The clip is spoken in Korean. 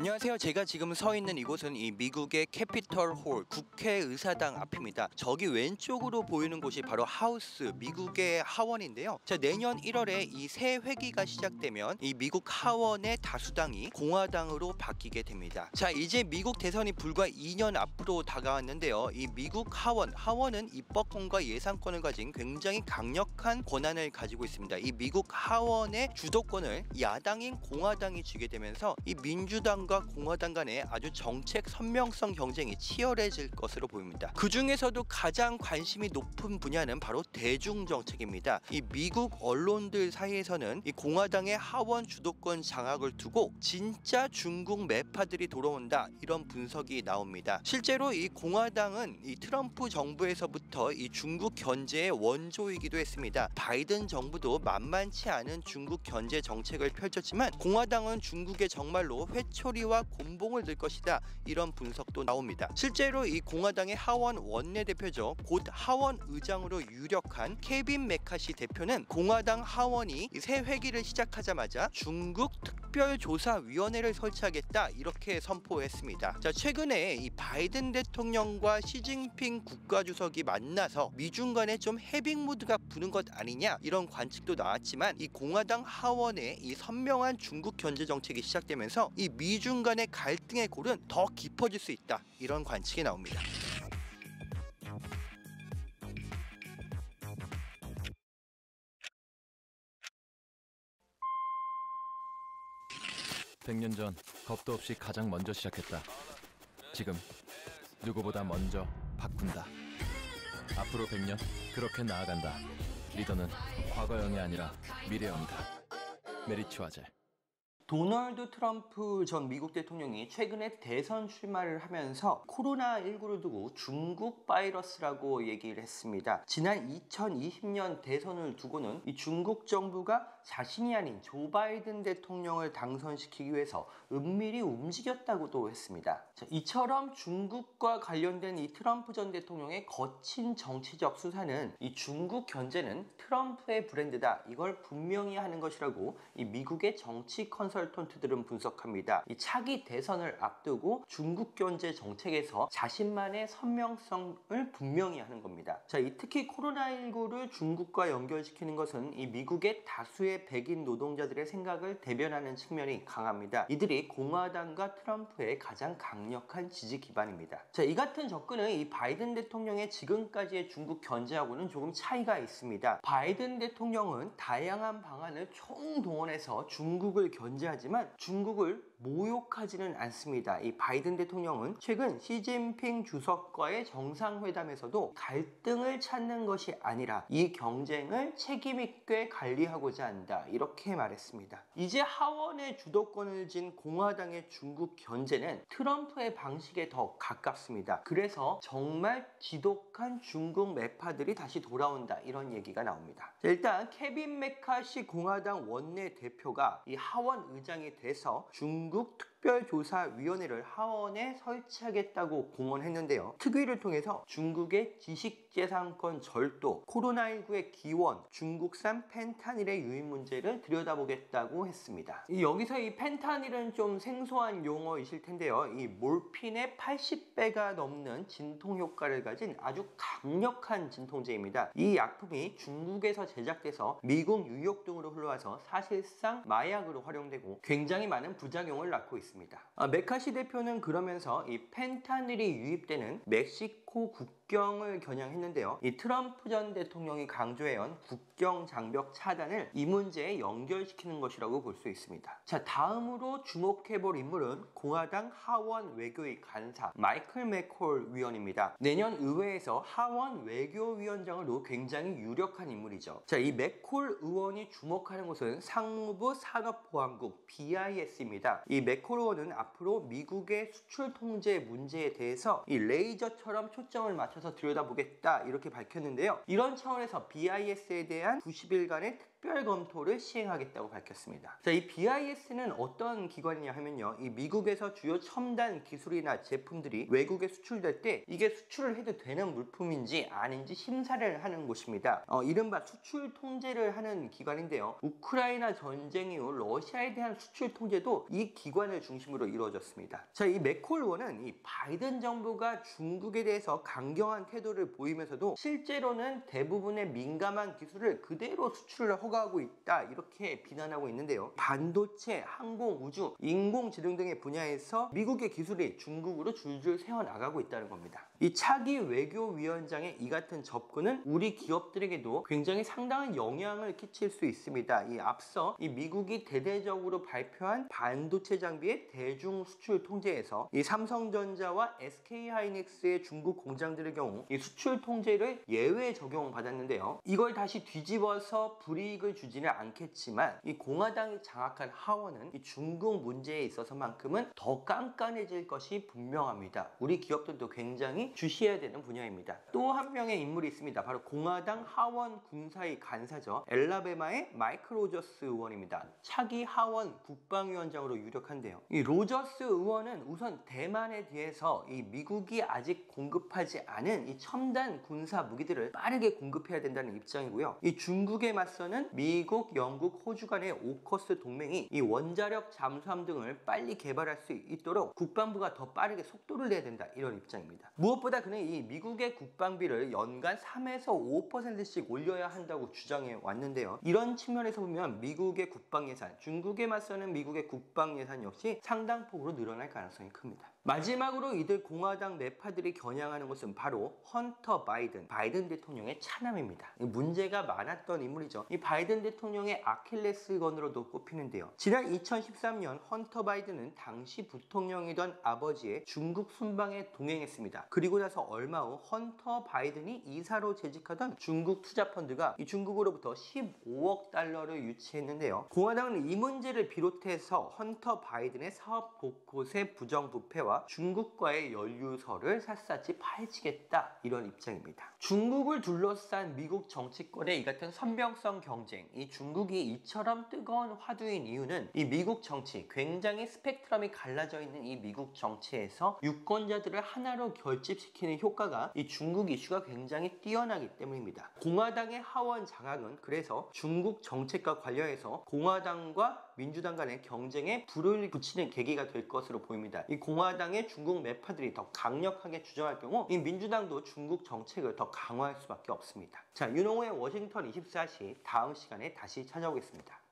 안녕하세요. 제가 지금 서 있는 이곳은 이 미국의 캐피털 홀 국회의사당 앞입니다. 저기 왼쪽으로 보이는 곳이 바로 하우스, 미국의 하원인데요. 자, 내년 1월에 이 새 회기가 시작되면 이 미국 하원의 다수당이 공화당으로 바뀌게 됩니다. 자, 이제 미국 대선이 불과 2년 앞으로 다가왔는데요. 이 미국 하원은 입법권과 예산권을 가진 굉장히 강력한 권한을 가지고 있습니다. 이 미국 하원의 주도권을 야당인 공화당이 쥐게 되면서 이 민주당과 공화당 간의 아주 정책 선명성 경쟁이 치열해질 것으로 보입니다. 그 중에서도 가장 관심이 높은 분야는 바로 대중정책입니다. 이 미국 언론들 사이에서는 이 공화당의 하원 주도권 장악을 두고 진짜 중국 매파들이 돌아온다, 이런 분석이 나옵니다. 실제로 이 공화당은 이 트럼프 정부에서부터 이 중국 견제의 원조이기도 했습니다. 바이든 정부도 만만치 않은 중국 견제 정책을 펼쳤지만 공화당은 중국에 정말로 회초리와 곤봉을 들 것이다, 이런 분석도 나옵니다. 실제로 이 공화당의 하원 원내대표죠, 곧 하원 의장으로 유력한 케빈 메카시 대표는 공화당 하원이 새 회기를 시작하자마자 중국 특별조사위원회를 설치하겠다, 이렇게 선포했습니다. 자, 최근에 이 바이든 대통령과 시진핑 국가주석이 만나서 미중 간에 좀 해빙 무드가 부는 것 아니냐, 이런 관측도 나왔지만 이 공화당 하원의 이 선명한 중국 견제 정책이 시작되면서 이 미중 간의 갈등의 골은 더 깊어질 수 있다, 이런 관측이 나옵니다. 100년 전 겁도 없이 가장 먼저 시작했다. 지금 누구보다 먼저 바꾼다. 앞으로 100년 그렇게 나아간다. 리더는 과거형이 아니라 미래형이다. 메리츠 화재. 도널드 트럼프 전 미국 대통령이 최근에 대선 출마를 하면서 코로나19를 두고 중국 바이러스라고 얘기를 했습니다. 지난 2020년 대선을 두고는 이 중국 정부가 자신이 아닌 조 바이든 대통령을 당선시키기 위해서 은밀히 움직였다고도 했습니다. 자, 이처럼 중국과 관련된 이 트럼프 전 대통령의 거친 정치적 수사는 이 중국 견제는 트럼프의 브랜드다, 이걸 분명히 하는 것이라고 이 미국의 정치 컨설턴트들은 분석합니다. 이 차기 대선을 앞두고 중국 견제 정책에서 자신만의 선명성을 분명히 하는 겁니다. 자, 특히 코로나19를 중국과 연결시키는 것은 이 미국의 다수의 백인 노동자들의 생각을 대변하는 측면이 강합니다. 이들이 공화당과 트럼프의 가장 강력한 지지 기반입니다. 자, 이 같은 접근은 이 바이든 대통령의 지금까지의 중국 견제하고는 조금 차이가 있습니다. 바이든 대통령은 다양한 방안을 총동원해서 중국을 견제하지만 중국을 모욕하지는 않습니다. 이 바이든 대통령은 최근 시진핑 주석과의 정상회담에서도 갈등을 찾는 것이 아니라 이 경쟁을 책임있게 관리하고자 한다, 이렇게 말했습니다. 이제 하원의 주도권을 쥔 공화당의 중국 견제는 트럼프의 방식에 더 가깝습니다. 그래서 정말 지독한 중국 매파들이 다시 돌아온다, 이런 얘기가 나옵니다. 자, 일단 케빈 메카시 공화당 원내대표가 이 하원 의장이 돼서 중국 특별조사위원회를 하원에 설치하겠다고 공언했는데요. 특위를 통해서 중국의 지식재산권 절도, 코로나19의 기원, 중국산 펜타닐의 유입 문제를 들여다보겠다고 했습니다. 여기서 이 펜타닐은 좀 생소한 용어이실 텐데요. 이 몰핀의 80배가 넘는 진통 효과를 가진 아주 강력한 진통제입니다. 이 약품이 중국에서 제작돼서 미국, 뉴욕 등으로 흘러와서 사실상 마약으로 활용되고 굉장히 많은 부작용을 낳고 있습니다. 메카시 대표는 그러면서 이 펜타닐이 유입되는 멕시코 국경을 겨냥했는데요. 이 트럼프 전 대통령이 강조해온 국경 장벽 차단을 이 문제에 연결시키는 것이라고 볼 수 있습니다. 자, 다음으로 주목해볼 인물은 공화당 하원 외교위 간사 마이클 맥콜 위원입니다. 내년 의회에서 하원 외교위원장으로 굉장히 유력한 인물이죠. 자, 이 맥콜 의원이 주목하는 곳은 상무부 산업보안국 BIS입니다. 이 맥콜 의원은 앞으로 미국의 수출 통제 문제에 대해서 이 레이저처럼 초점을 맞춰서 들여다보겠다, 이렇게 밝혔는데요. 이런 차원에서 BIS에 대한 90일간의 특별 검토를 시행하겠다고 밝혔습니다. 자, 이 BIS는 어떤 기관이냐 하면요, 이 미국에서 주요 첨단 기술이나 제품들이 외국에 수출될 때 이게 수출을 해도 되는 물품인지 아닌지 심사를 하는 곳입니다. 이른바 수출 통제를 하는 기관인데요. 우크라이나 전쟁 이후 러시아에 대한 수출 통제도 이 기관을 중심으로 이루어졌습니다. 자, 이 맥콜 의원은 이 바이든 정부가 중국에 대해서 강경한 태도를 보이면서도 실제로는 대부분의 민감한 기술을 그대로 수출을 허가하고 있다, 이렇게 비난하고 있는데요. 반도체, 항공, 우주, 인공지능 등의 분야에서 미국의 기술이 중국으로 줄줄 새어나가고 있다는 겁니다. 이 차기 외교위원장의 이 같은 접근은 우리 기업들에게도 굉장히 상당한 영향을 끼칠 수 있습니다. 이 앞서 이 미국이 대대적으로 발표한 반도체 장비의 대중 수출 통제에서 이 삼성전자와 SK하이닉스의 중국 공장들의 경우 이 수출 통제를 예외 적용받았는데요. 이걸 다시 뒤집어서 불이익을 주지는 않겠지만 이 공화당이 장악한 하원은 이 중국 문제에 있어서만큼은 더 깐깐해질 것이 분명합니다. 우리 기업들도 굉장히 주시해야 되는 분야입니다. 또 한 명의 인물이 있습니다. 바로 공화당 하원 군사위 간사죠. 엘라베마의 마이크 로저스 의원입니다. 차기 하원 국방위원장으로 유력한데요. 이 로저스 의원은 우선 대만에 대해서 이 미국이 아직 공급하지 않은 이 첨단 군사 무기들을 빠르게 공급해야 된다는 입장이고요. 이 중국에 맞서는 미국, 영국, 호주 간의 오커스 동맹이 이 원자력 잠수함 등을 빨리 개발할 수 있도록 국방부가 더 빠르게 속도를 내야 된다, 이런 입장입니다. 무엇보다 그는 이 미국의 국방비를 연간 3에서 5%씩 올려야 한다고 주장해 왔는데요. 이런 측면에서 보면 미국의 국방 예산, 중국에 맞서는 미국의 국방 예산 역시 상당폭으로 늘어날 가능성이 큽니다. 마지막으로 이들 공화당 매파들이 겨냥하는 것은 바로 헌터 바이든 대통령의 차남입니다. 문제가 많았던 인물이죠. 이 바이든 대통령의 아킬레스건으로도 꼽히는데요. 지난 2013년 헌터 바이든은 당시 부통령이던 아버지의 중국 순방에 동행했습니다. 그리고 나서 얼마 후 헌터 바이든이 이사로 재직하던 중국 투자펀드가 이 중국으로부터 15억 달러를 유치했는데요. 공화당은 이 문제를 비롯해서 헌터 바이든의 사업 곳곳의 부정부패와 중국과의 연루설을 샅샅이 파헤치겠다, 이런 입장입니다. 중국을 둘러싼 미국 정치권의 이 같은 선명성 경쟁, 이 중국이 이처럼 뜨거운 화두인 이유는 이 미국 정치, 굉장히 스펙트럼이 갈라져 있는 이 미국 정치에서 유권자들을 하나로 결집시키는 효과가 이 중국 이슈가 굉장히 뛰어나기 때문입니다. 공화당의 하원 장악은 그래서 중국 정책과 관련해서 공화당과 민주당 간의 경쟁에 불을 붙이는 계기가 될 것으로 보입니다. 이 공화당의 중국 매파들이 더 강력하게 주장할 경우 이 민주당도 중국 정책을 더 강화할 수밖에 없습니다. 자, 윤홍호의 워싱턴 24시 다음 시간에 다시 찾아오겠습니다.